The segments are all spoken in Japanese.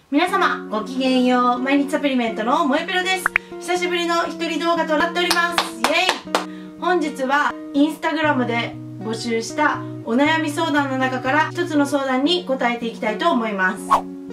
皆様ごきげんよう。毎日サプリメントのもえぴろです。久しぶりの一人動画となっております。イエイ。本日はインスタグラムで募集したお悩み相談の中から一つの相談に答えていきたいと思います。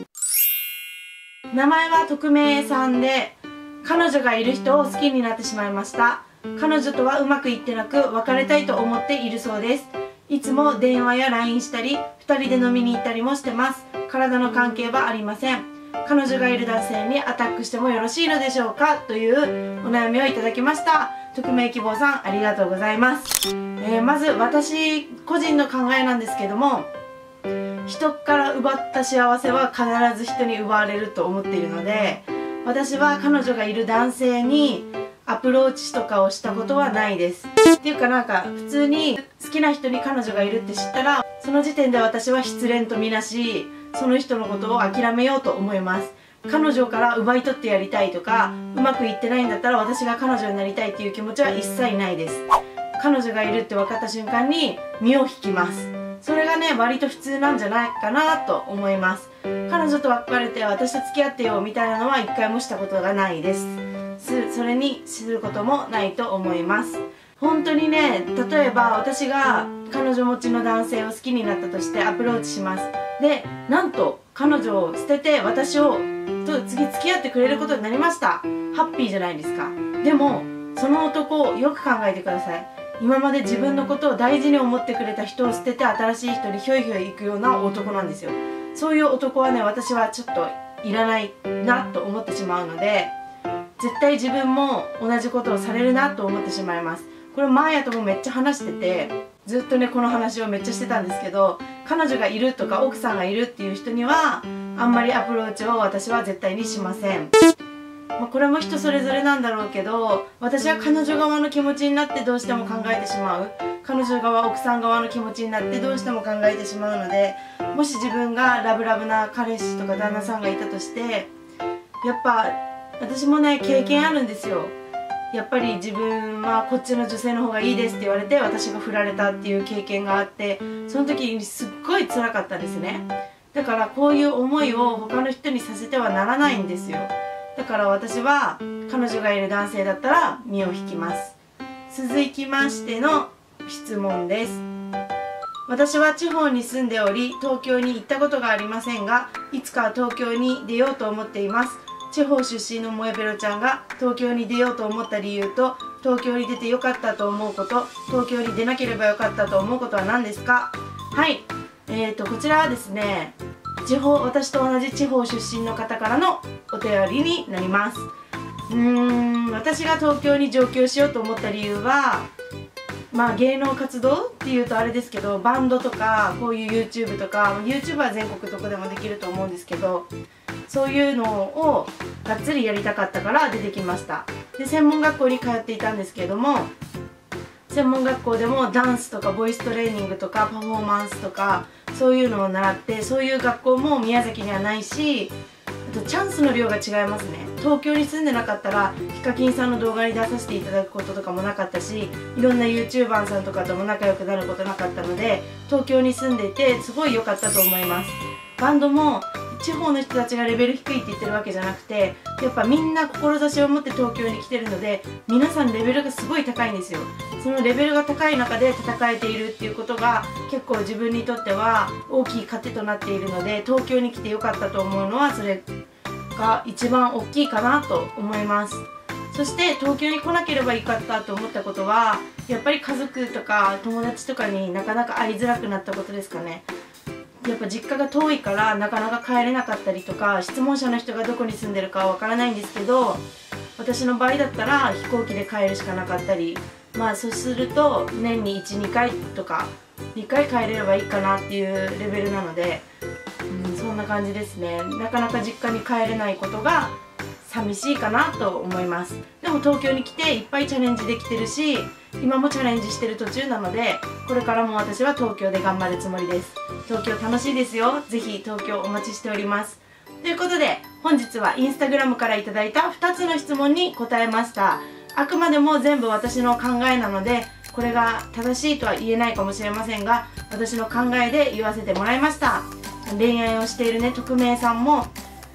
名前は匿名さんで、彼女がいる人を好きになってしまいました。彼女とはうまくいってなく別れたいと思っているそうです。いつも電話や LINE したり2人で飲みに行ったりもしてます。体の関係はありません。彼女がいる男性にアタックしてもよろしいのでしょうか、というお悩みをいただきました。匿名希望さん、ありがとうございます。まず私個人の考えなんですけども、人から奪った幸せは必ず人に奪われると思っているので、私は彼女がいる男性にアプローチとかをしたことはないです。っていうか、なんか普通に好きな人に彼女がいるって知ったら、その時点で私は失恋とみなし、その人のことを諦めようと思います。彼女から奪い取ってやりたいとか、うまくいってないんだったら私が彼女になりたいっていう気持ちは一切ないです。彼女がいるって分かった瞬間に身を引きます。それがね、割と普通なんじゃないかなと思います。彼女と別れて私と付き合ってよみたいなのは一回もしたことがないです。それにすることもないと思います。本当にね、例えば私が彼女持ちの男性を好きになったとしてアプローチします。で、なんと彼女を捨てて私と次付き合ってくれることになりました。ハッピーじゃないですか。でもその男をよく考えてください。今まで自分のことを大事に思ってくれた人を捨てて新しい人にひょいひょい行くような男なんですよ。そういう男はね、私はちょっといらないなと思ってしまうので、絶対自分も同じことをされるなと思ってしまいます。これマーヤともめっちゃ話してて、ずっとねこの話をめっちゃしてたんですけど、彼女がいるとか奥さんがいるっていう人にはあんまりアプローチを私は絶対にしません。これも人それぞれなんだろうけど、私は彼女側の気持ちになってどうしても考えてしまう。彼女側、奥さん側の気持ちになってどうしても考えてしまうので、もし自分がラブラブな彼氏とか旦那さんがいたとして、やっぱ私もね経験あるんですよ。やっぱり自分はこっちの女性の方がいいですって言われて私が振られたっていう経験があって、その時にすっごい辛かったですね。だからこういう思いを他の人にさせてはならないんですよ。だから私は彼女がいる男性だったら身を引きます。続きましての質問です。私は地方に住んでおり東京に行ったことがありませんが、いつか東京に出ようと思っています。地方出身のもえぺろちゃんが東京に出ようと思った理由と、東京に出てよかったと思うこと、東京に出なければよかったと思うことは何ですか？はい、こちらはですね、私と同じ地方出身の方からのお便りになります。私が東京に上京しようと思った理由は、芸能活動っていうとあれですけど、バンドとかこういう YouTube とか、 YouTube は全国どこでもできると思うんですけど、そういうのをがっつりやりたかったから出てきました。で、専門学校に通っていたんですけれども、専門学校でもダンスとかボイストレーニングとかパフォーマンスとかそういうのを習って、そういう学校も宮崎にはないし、あとチャンスの量が違いますね。東京に住んでなかったらヒカキンさんの動画に出させていただくこととかもなかったし、いろんな YouTuber さんとかとも仲良くなることなかったので、東京に住んでいてすごい良かったと思います。バンドも地方の人たちがレベル低いって言ってるわけじゃなくて、やっぱみんな志を持って東京に来てるので、皆さんレベルがすごい高いんですよ。そのレベルが高い中で戦えているっていうことが結構自分にとっては大きい糧となっているので、東京に来てよかったと思うのはそれが一番大きいかなと思います。そして東京に来なければよかったと思ったことは、やっぱり家族とか友達とかになかなか会いづらくなったことですかね。やっぱ実家が遠いからなかなか帰れなかったりとか、質問者の人がどこに住んでるかはわからないんですけど、私の場合だったら飛行機で帰るしかなかったり、そうすると年に 1,2 回とか2回帰れればいいかなっていうレベルなので、そんな感じですね。なかなか実家に帰れないことが寂しいかなと思います。でも東京に来ていっぱいチャレンジできてるし、今もチャレンジしてる途中なので、これからも私は東京で頑張るつもりです。東京楽しいですよ。ぜひ東京お待ちしております。ということで本日はインスタグラムからいただいた2つの質問に答えました。あくまでも全部私の考えなので、これが正しいとは言えないかもしれませんが、私の考えで言わせてもらいました。恋愛をしているね、匿名さんも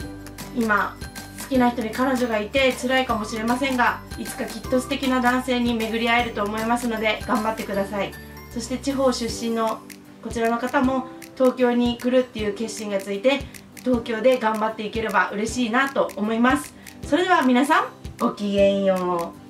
今好きな人に彼女がいて辛いかもしれませんが、いつかきっと素敵な男性に巡り会えると思いますので頑張ってください。そして地方出身のこちらの方も東京に来るっていう決心がついて東京で頑張っていければ嬉しいなと思います。それでは皆さんごきげんよう。